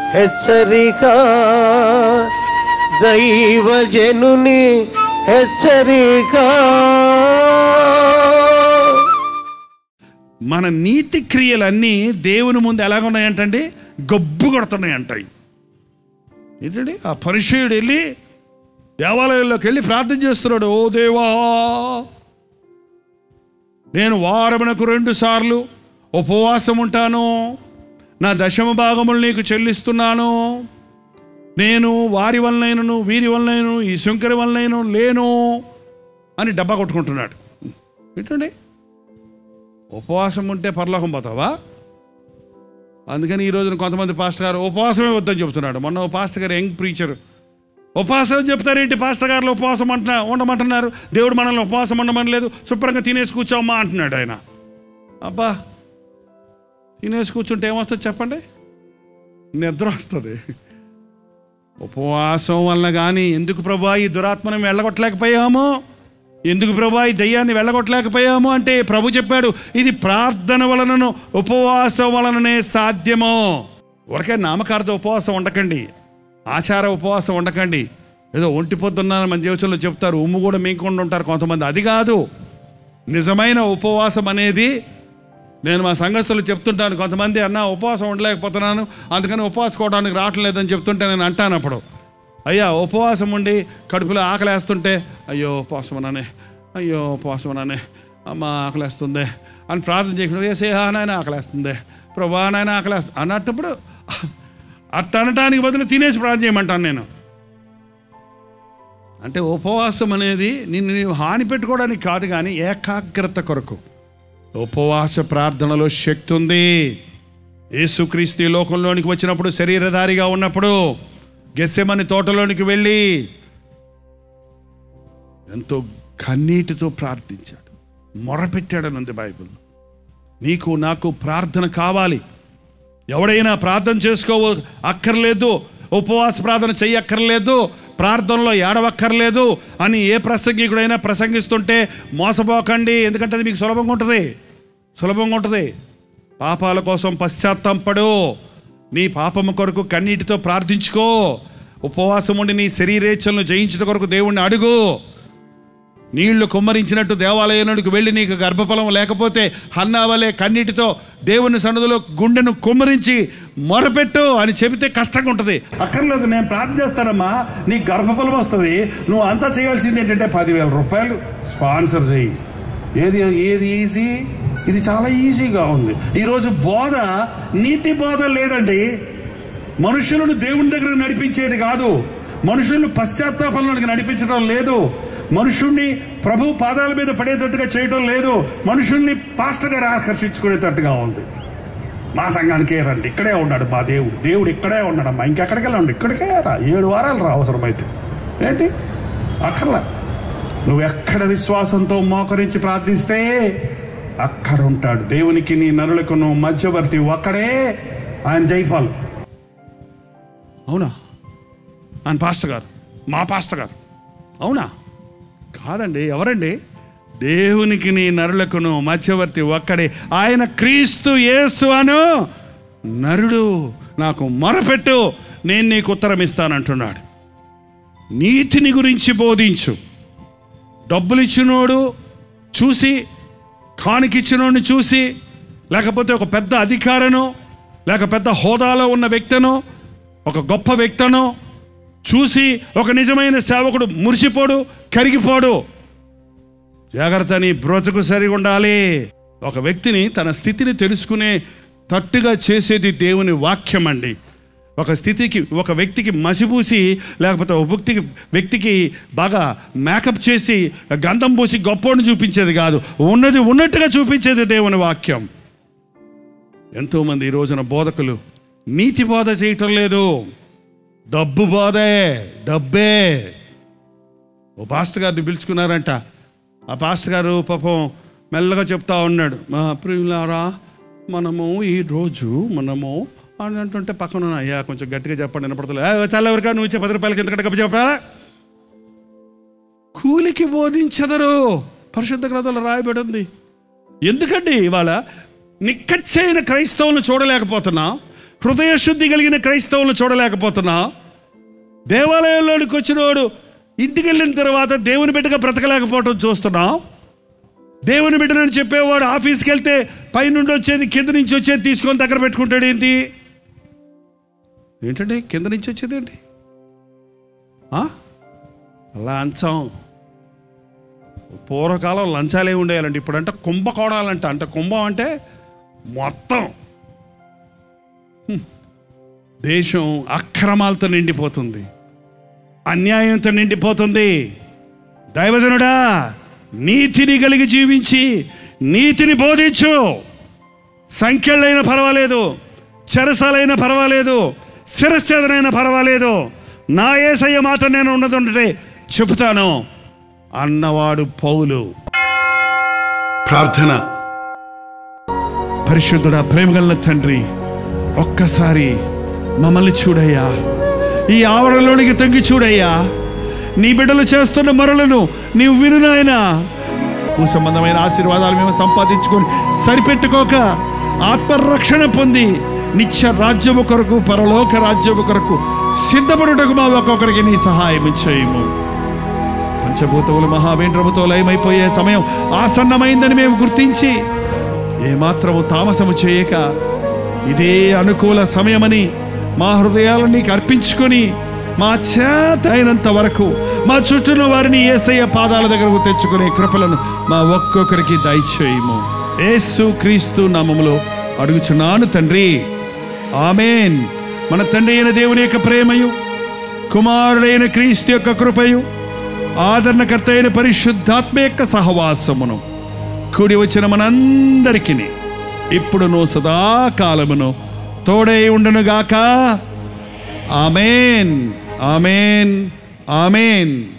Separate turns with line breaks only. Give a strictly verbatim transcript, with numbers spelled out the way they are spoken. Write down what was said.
హెచ్చరిక, దైవజనుని హెచ్చరిక.
మన నీతి క్రియలన్నీ దేవుని ముందు ఎలాగ ఉన్నాయంటండి? గబ్బు కొడుతున్నాయంటాయి. ఏంటండి ఆ పరిచయుడు వెళ్ళి దేవాలయంలోకి వెళ్ళి ప్రార్థన చేస్తున్నాడు. ఓ దేవా, నేను వారమునకు రెండు సార్లు ఉపవాసం ఉంటాను, నా దశమ భాగములు నీకు చెల్లిస్తున్నాను, నేను వారి వలనైనను వీరి వలనైనను ఈ శంకరి వలనైనను లేను అని డబ్బా కొట్టుకుంటున్నాడు. ఏంటండి ఉపవాసం ఉంటే పరలోకం పోతావా? అందుకని ఈ రోజున కొంతమంది పాస్టర్ గారు ఉపవాసమే వద్దని చెబుతున్నాడు. మొన్న పాస్టర్ గారు యంగ్ ప్రీచర్ ఉపవాసం చెప్తారేంటి, పాస్టర్ గారు ఉపవాసం అంటున్నా ఉండమంటున్నారు, దేవుడు మనల్ని ఉపవాసం ఉండమని లేదు, శుభ్రంగా తినేసి కూర్చోమ్మా అంటున్నాడు ఆయన. అబ్బా, తినేసి కూర్చుంటే ఏమొస్తుంది చెప్పండి? నిద్ర వస్తుంది. ఉపవాసం వల్ల కానీ ఎందుకు ప్రభా ఈ దురాత్మను వెళ్ళగొట్టలేకపోయాము, ఎందుకు ప్రభా ఈ దయ్యాన్ని వెళ్ళగొట్టలేకపోయాము అంటే ప్రభు చెప్పాడు, ఇది ప్రార్థన వలనను ఉపవాసం వలననే సాధ్యమో. ఒకే నామకార్థ ఉపవాసం ఉండకండి, ఆచార ఉపవాసం ఉండకండి. ఏదో ఒంటి పొద్దున్నారని మన జీవితంలో చెప్తారు, ఉమ్ము కూడా మేకుండా ఉంటారు కొంతమంది. అది కాదు నిజమైన ఉపవాసం అనేది. నేను మా సంఘస్థులు చెప్తుంటాను, కొంతమంది అన్న ఉపవాసం ఉండలేకపోతున్నాను అందుకని ఉపవాసుకోవడానికి రావట్లేదని చెప్తుంటే నేను అంటాను అప్పుడు, అయ్యా ఉపవాసం ఉండి కడుపులో ఆకలేస్తుంటే అయ్యో ఉపవాసం అన్నానే, అయ్యో ఉపవాసం అన్నానే, అమ్మ ఆకలేస్తుంది అని ప్రార్థన చేయకుండా వేసే నాయన ఆకలేస్తుంది, ప్రభా నాయన ఆకలేస్తుంది అన్నప్పుడు అట్ట అనటానికి బదులు తినేసి ప్రార్థన చేయమంటాను నేను. అంటే ఉపవాసం అనేది నిన్ను నీవు హాని పెట్టుకోవడానికి కాదు, కానీ ఏకాగ్రత కొరకు. ఉపవాస ప్రార్థనలో శక్తి ఉంది. యేసుక్రీస్తు ఈ లోకంలోనికి వచ్చినప్పుడు శరీరధారిగా ఉన్నప్పుడు గెత్సెమని తోటలోనికి వెళ్ళి ఎంతో కన్నీటితో ప్రార్థించాడు, మొరపెట్టాడని ఉంది బైబిల్. నీకు నాకు ప్రార్థన కావాలి. ఎవడైనా ప్రార్థన చేసుకో అక్కర్లేదు, ఉపవాస ప్రార్థన చెయ్యక్కర్లేదు, ప్రార్థనలో ఏడవక్కర్లేదు అని ఏ ప్రసంగికుడైనా ప్రసంగిస్తుంటే మోసపోకండి. ఎందుకంటే అది మీకు సులభంగా ఉంటుంది, సులభంగా ఉంటుంది. పాపాల కోసం పశ్చాత్తాపడు, నీ పాపము కొరకు కన్నీటితో ప్రార్థించుకో, ఉపవాసం ఉండి నీ శరీరేచ్ఛలను జయించడం కొరకు దేవుణ్ణి అడుగు. నీళ్లు కుమ్మరించినట్టు దేవాలయానికి వెళ్ళి నీకు గర్భఫలం లేకపోతే హన్నా వలె కన్నీటితో దేవుని సన్నిధిలో గుండెను కుమ్మరించి మొరపెట్టు అని చెబితే కష్టంగా ఉంటుంది. అక్కర్లేదు, నేను ప్రార్థన చేస్తానమ్మా, నీకు గర్భఫలం వస్తుంది, నువ్వు అంతా చేయాల్సింది ఏంటంటే పదివేల రూపాయలు స్పాన్సర్ చేయి. ఏది ఏది ఈజీ? ఇది చాలా ఈజీగా ఉంది. ఈరోజు బోధ నీతి బోధ లేదండి. మనుషులను దేవుని దగ్గర నడిపించేది కాదు, మనుషులను పశ్చాత్తాపంలోనికి నడిపించడం లేదు, మనుషుణ్ణి ప్రభు పాదాల మీద పడేటట్టుగా చేయడం లేదు, మనుషుల్ని పాస్టర్ గారు ఆకర్షించుకునేటట్టుగా ఉంది. మా సంఘానికే రండి, ఇక్కడే ఉన్నాడు మా దేవుడు, దేవుడు ఇక్కడే ఉన్నాడమ్మా, ఇంకెక్కడికి వెళ్ళండి, ఇక్కడికే రా, ఏడు వారాలు రా అవసరమైతే. ఏంటి అక్కర్లా, నువ్వు ఎక్కడ విశ్వాసంతో మోకరించి ప్రార్థిస్తే అక్కడ ఉంటాడు. దేవునికి నీ నరులకు నువ్వు మధ్యవర్తి ఒక్కడే, ఆయన జైపాల్. అవునా? ఆయన పాస్టర్ గారు, మా పాస్టర్ గారు. అవునా? కాదండి. ఎవరండి? దేవునికి నీ నరులకును మధ్యవర్తి ఒక్కడే, ఆయన క్రీస్తు యేసు అను నరుడు. నాకు మొరపెట్టు, నేను నీకు ఉత్తరం ఇస్తానంటున్నాడు. నీతిని గురించి బోధించు. డబ్బులు ఇచ్చినోడు చూసి, కానికిచ్చినోడిని చూసి, లేకపోతే ఒక పెద్ద అధికారను, లేక పెద్ద హోదాలో ఉన్న వ్యక్తిను, ఒక గొప్ప వ్యక్తిను చూసి ఒక నిజమైన సేవకుడు మురిసిపోడు, కరిగిపోడు. జాగ్రత్త, నీ బ్రతుకు సరిగా ఉండాలి. ఒక వ్యక్తిని తన స్థితిని తెలుసుకునే తట్టుగా చేసేది దేవుని వాక్యం అండి. ఒక స్థితికి, ఒక వ్యక్తికి మసిపూసి, లేకపోతే ఒక వ్యక్తికి వ్యక్తికి బాగా మేకప్ చేసి గంధం పూసి గొప్పని చూపించేది కాదు, ఉన్నది ఉన్నట్టుగా చూపించేది దేవుని వాక్యం. ఎంతోమంది ఈ రోజున బోధకులు నీతి బోధ చేయటం లేదు, డబ్బు బోధే, డబ్బే. ఓ పాస్టర్ గారిని పిలుచుకున్నారంట. ఆ పాస్టర్ గారు పాపం మెల్లగా చెప్తా ఉన్నాడు, మా ప్రియులారా మనము ఈరోజు మనము అని అంటుంటే పక్కన అయ్యా కొంచెం గట్టిగా చెప్పండి, వినపడతలే, చాలా ఎవరికా నువ్వు ఇచ్చే పది రూపాయలకి ఎందుకంటే గప్ప చెప్పా. కూలికి బోధించదరు పరిశుద్ధ గ్రంథంలో రాయబడి ఉంది. ఎందుకండి ఇవాళ నిక్కచ్చైన క్రైస్తవులను చూడలేకపోతున్నాం, హృదయ శుద్ధి కలిగిన క్రైస్తవులను చూడలేకపోతున్నా. దేవాలయంలోనికి వచ్చినవాడు ఇంటికి వెళ్ళిన తర్వాత దేవుని బిడ్డగా బ్రతకలేకపోవటం చూస్తున్నాం. దేవుని బిడ్డనని చెప్పేవాడు ఆఫీస్కి వెళ్తే పైనుండి వచ్చేది కింద నుంచి వచ్చేది తీసుకొని దగ్గర పెట్టుకుంటాడు. ఏంటి ఏంటంటే కింద నుంచి వచ్చేది ఏంటి? లంచం. పూర్వకాలం లంచాలే ఉండేయాలంటే ఇప్పుడంటే కుంభకోణాలంట. అంటే కుంభం అంటే మొత్తం దేశం అక్రమాలతో నిండిపోతుంది, అన్యాయంతో నిండిపోతుంది. దైవజనుడా, నీతిని కలిగి జీవించి నీతిని బోధించు. సంఖ్యలైనా పర్వాలేదు, చెరసాలైనా పర్వాలేదు, శిరశ్చేదనైనా పర్వాలేదు, నా యేసయ్య మాట నేను ఉన్నదంటే చెబుతాను అన్నవాడు పౌలు. ప్రార్థన. పరిశుద్ధుడా, ప్రేమగల తండ్రి, ఒక్కసారి మమ్మల్ని చూడయ్యా. ఈ ఆవరణలోనికి తగ్గి చూడయ్యా. నీ బిడ్డలు చేస్తున్న మొరలను నీవు విను నాయనా. భూ సంబంధమైన ఆశీర్వాదాలు మేము సంపాదించుకొని సరిపెట్టుకోక ఆత్మరక్షణ పొంది నిత్య రాజ్యము కొరకు, పరలోక రాజ్యము కొరకు సిద్ధపడుటకు మా ఒక్కొక్కరికి నీ సహాయం చేయము. పంచభూతములు మహావేంద్రముతో లయమైపోయే సమయం ఆసన్నమైందని మేము గుర్తించి ఏమాత్రము తామసము చేయక ఇదే అనుకూల సమయమని మా హృదయాలను నీకు అర్పించుకొని మా చేత అయినంత వరకు మా చుట్టూన వారిని యేసయ్య పాదాల దగ్గరకు తెచ్చుకునే కృపలను మా ఒక్కొక్కరికి దయచేయము. యేసు క్రీస్తు నామములో అడుగుచున్నాను తండ్రి, ఆమేన్. మన తండ్రి అయిన దేవుని యొక్క ప్రేమయు, కుమారుడైన క్రీస్తు యొక్క కృపయు, ఆదరణకర్త అయిన పరిశుద్ధాత్మ యొక్క సహవాసమును కూడి వచ్చిన మనందరికీ ఇప్పుడును సదాకాలమును తోడై ఉండునుగాక. ఆమేన్, ఆమేన్, ఆమేన్.